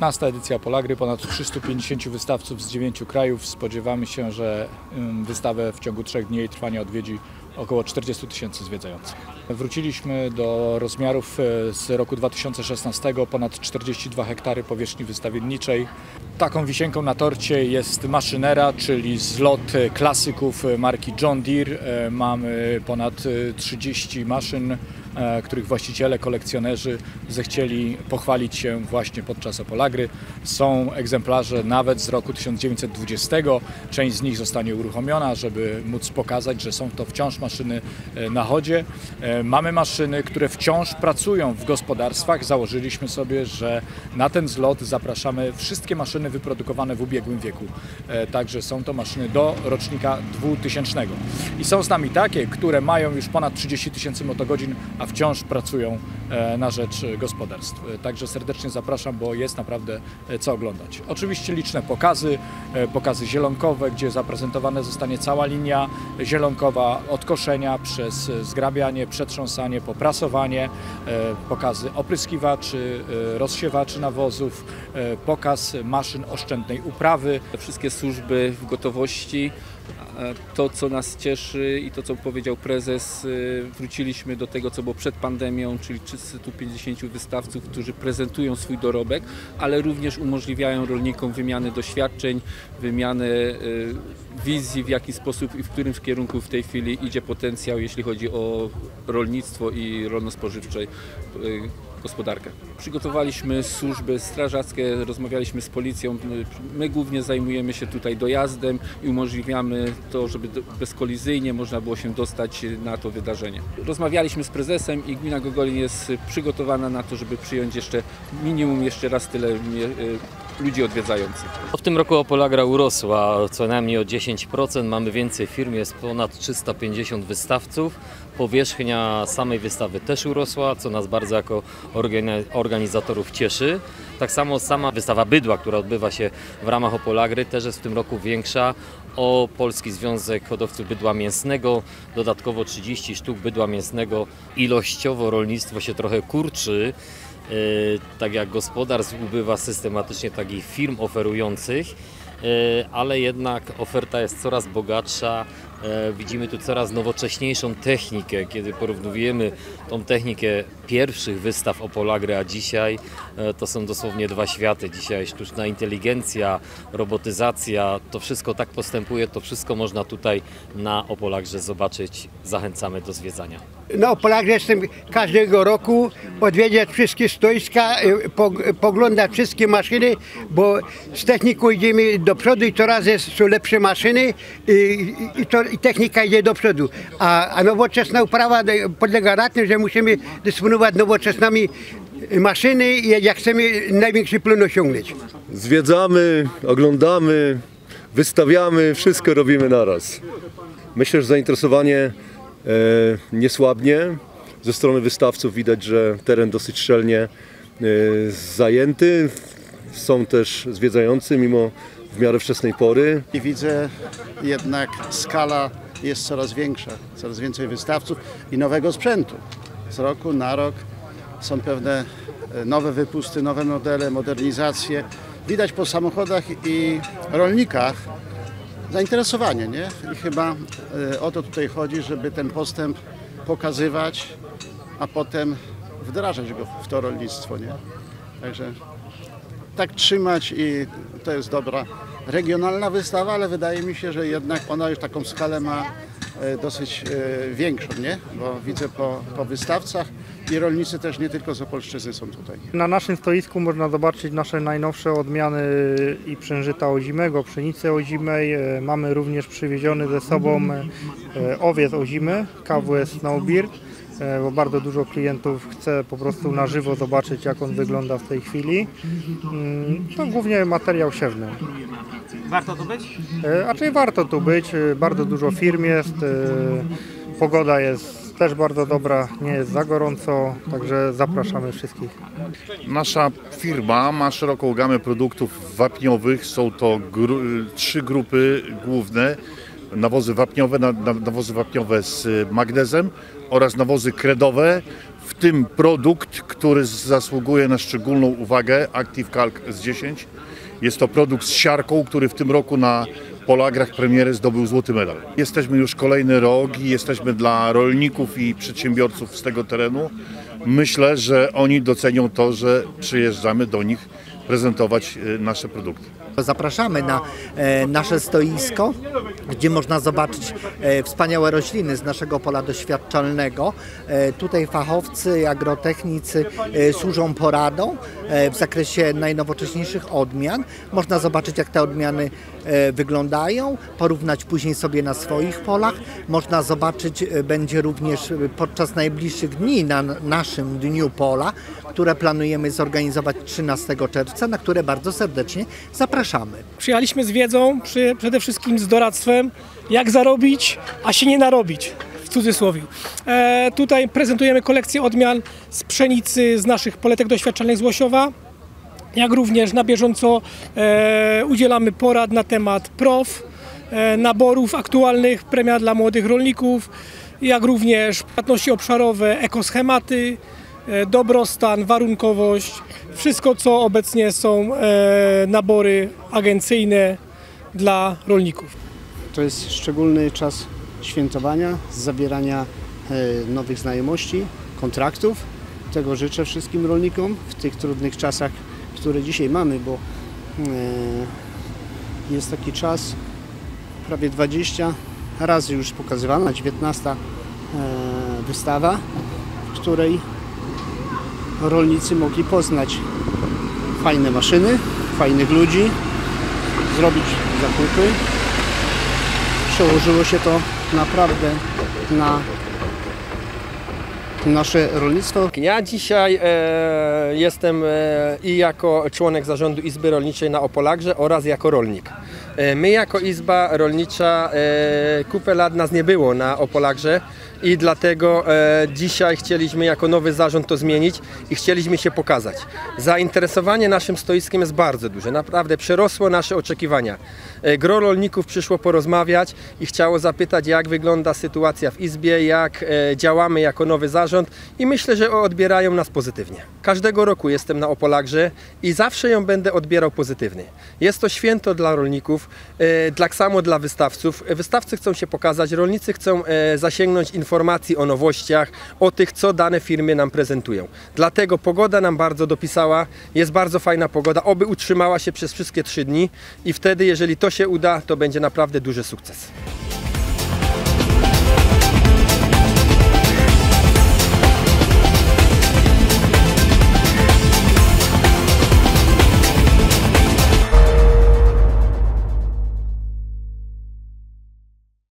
15. edycja Opolagry, ponad 350 wystawców z 9 krajów. Spodziewamy się, że wystawę w ciągu 3 dni jej trwania odwiedzi około 40 000 zwiedzających. Wróciliśmy do rozmiarów z roku 2016, ponad 42 hektary powierzchni wystawienniczej. Taką wisienką na torcie jest Maszynera, czyli zlot klasyków marki John Deere. Mamy ponad 30 maszyn, których właściciele, kolekcjonerzy zechcieli pochwalić się właśnie podczas Opolagry. Są egzemplarze nawet z roku 1920. Część z nich zostanie uruchomiona, żeby móc pokazać, że są to wciąż maszyny na chodzie. Mamy maszyny, które wciąż pracują w gospodarstwach. Założyliśmy sobie, że na ten zlot zapraszamy wszystkie maszyny wyprodukowane w ubiegłym wieku. Także są to maszyny do rocznika 2000. I są z nami takie, które mają już ponad 30 000 motogodzin, a wciąż pracują na rzecz gospodarstw. Także serdecznie zapraszam, bo jest naprawdę co oglądać. Oczywiście liczne pokazy zielonkowe, gdzie zaprezentowana zostanie cała linia zielonkowa od koszenia przez zgrabianie, przetrząsanie, poprasowanie, pokazy opryskiwaczy, rozsiewaczy nawozów, pokaz maszyn oszczędnej uprawy. Wszystkie służby w gotowości. To, co nas cieszy i to, co powiedział prezes, wróciliśmy do tego, co było przed pandemią, czyli 350 wystawców, którzy prezentują swój dorobek, ale również umożliwiają rolnikom wymianę doświadczeń, wymianę wizji, w jaki sposób i w którym kierunku w tej chwili idzie potencjał, jeśli chodzi o rolnictwo i rolno-spożywcze gospodarkę. Przygotowaliśmy służby strażackie, rozmawialiśmy z policją. My głównie zajmujemy się tutaj dojazdem i umożliwiamy to, żeby bezkolizyjnie można było się dostać na to wydarzenie. Rozmawialiśmy z prezesem i gmina Gogolin jest przygotowana na to, żeby przyjąć minimum jeszcze raz tyle ludzi odwiedzających. W tym roku Opolagra urosła co najmniej o 10%, mamy więcej firm, jest ponad 350 wystawców. Powierzchnia samej wystawy też urosła, co nas bardzo jako organizatorów cieszy. Tak samo sama wystawa bydła, która odbywa się w ramach Opolagry, też jest w tym roku większa. O Polski Związek Hodowców Bydła Mięsnego, dodatkowo 30 sztuk bydła mięsnego. Ilościowo rolnictwo się trochę kurczy. Tak jak gospodarstw ubywa systematycznie takich firm oferujących, ale jednak oferta jest coraz bogatsza. Widzimy tu coraz nowocześniejszą technikę, kiedy porównujemy tą technikę pierwszych wystaw Opolagry, a dzisiaj to są dosłownie dwa światy. Dzisiaj sztuczna inteligencja, robotyzacja, to wszystko tak postępuje, to wszystko można tutaj na Opolagrze zobaczyć. Zachęcamy do zwiedzania. Na Opolagrze jestem każdego roku, odwiedzać wszystkie stoiska, poglądać wszystkie maszyny, bo z techniką idziemy do przodu i coraz są lepsze maszyny i technika idzie do przodu. A nowoczesna uprawa polega na tym, że musimy dysponować nowoczesnymi maszyny, jak chcemy największy plon osiągnąć. Zwiedzamy, oglądamy, wystawiamy, wszystko robimy naraz. Myślę, że zainteresowanie nie słabnie. Ze strony wystawców widać, że teren dosyć szczelnie zajęty. Są też zwiedzający mimo w miarę wczesnej pory. I widzę jednak skala jest coraz większa, coraz więcej wystawców i nowego sprzętu. Z roku na rok są pewne nowe wypusty, nowe modele, modernizacje. Widać po samochodach i rolnikach zainteresowanie, nie? I chyba o to tutaj chodzi, żeby ten postęp pokazywać, a potem wdrażać go w to rolnictwo, nie? Także tak trzymać i to jest dobra regionalna wystawa, ale wydaje mi się, że jednak ona już taką skalę ma dosyć większą, nie? Bo widzę po wystawcach i rolnicy też nie tylko z Opolszczyzny są tutaj. Na naszym stoisku można zobaczyć nasze najnowsze odmiany i przężyta ozimego, pszenicy ozimej. Mamy również przywieziony ze sobą owiec ozimy, KWS Snowbeard, bo bardzo dużo klientów chce po prostu na żywo zobaczyć, jak on wygląda w tej chwili. To głównie materiał siewny. Warto tu być? Raczej warto tu być, bardzo dużo firm jest, pogoda jest też bardzo dobra, nie jest za gorąco, także zapraszamy wszystkich. Nasza firma ma szeroką gamę produktów wapniowych, są to 3 grupy główne. nawozy wapniowe, nawozy wapniowe z magnezem oraz nawozy kredowe, w tym produkt, który zasługuje na szczególną uwagę, Active Calc S10. Jest to produkt z siarką, który w tym roku na Polagrach premiery zdobył złoty medal. Jesteśmy już kolejny rok i jesteśmy dla rolników i przedsiębiorców z tego terenu. Myślę, że oni docenią to, że przyjeżdżamy do nich prezentować nasze produkty. Zapraszamy na nasze stoisko, gdzie można zobaczyć wspaniałe rośliny z naszego pola doświadczalnego. Tutaj fachowcy, agrotechnicy służą poradą w zakresie najnowocześniejszych odmian. Można zobaczyć, jak te odmiany wyglądają, porównać później sobie na swoich polach. Można zobaczyć będzie również podczas najbliższych dni na naszym Dniu Pola, które planujemy zorganizować 13 czerwca, na które bardzo serdecznie zapraszamy. Przyjechaliśmy z wiedzą, przede wszystkim z doradztwem, jak zarobić, a się nie narobić, w cudzysłowie. Tutaj prezentujemy kolekcję odmian z pszenicy z naszych poletek doświadczalnych z Łosiowa, jak również na bieżąco udzielamy porad na temat PROW, naborów aktualnych, premia dla młodych rolników, jak również płatności obszarowe, ekoschematy, dobrostan, warunkowość, wszystko co obecnie są nabory agencyjne dla rolników. To jest szczególny czas świętowania, zawierania nowych znajomości, kontraktów. Tego życzę wszystkim rolnikom w tych trudnych czasach, które dzisiaj mamy, bo jest taki czas, prawie 20 razy już pokazywana, 19 wystawa, w której rolnicy mogli poznać fajne maszyny, fajnych ludzi, zrobić zakupy. Przełożyło się to naprawdę na nasze rolnictwo. Ja dzisiaj jestem i jako członek zarządu Izby Rolniczej na Opolagrze oraz jako rolnik. My jako Izba Rolnicza kupę lat nas nie było na Opolagrze i dlatego dzisiaj chcieliśmy jako nowy zarząd to zmienić i chcieliśmy się pokazać. Zainteresowanie naszym stoiskiem jest bardzo duże, naprawdę przerosło nasze oczekiwania. Gro rolników przyszło porozmawiać i chciało zapytać, jak wygląda sytuacja w Izbie, jak działamy jako nowy zarząd i myślę, że odbierają nas pozytywnie. Każdego roku jestem na Opolagrze i zawsze ją będę odbierał pozytywnie. Jest to święto dla rolników, tak samo dla wystawców. Wystawcy chcą się pokazać, rolnicy chcą zasięgnąć informacji o nowościach, o tych, co dane firmy nam prezentują. Dlatego pogoda nam bardzo dopisała, jest bardzo fajna pogoda, oby utrzymała się przez wszystkie 3 dni i wtedy, jeżeli to się uda, to będzie naprawdę duży sukces.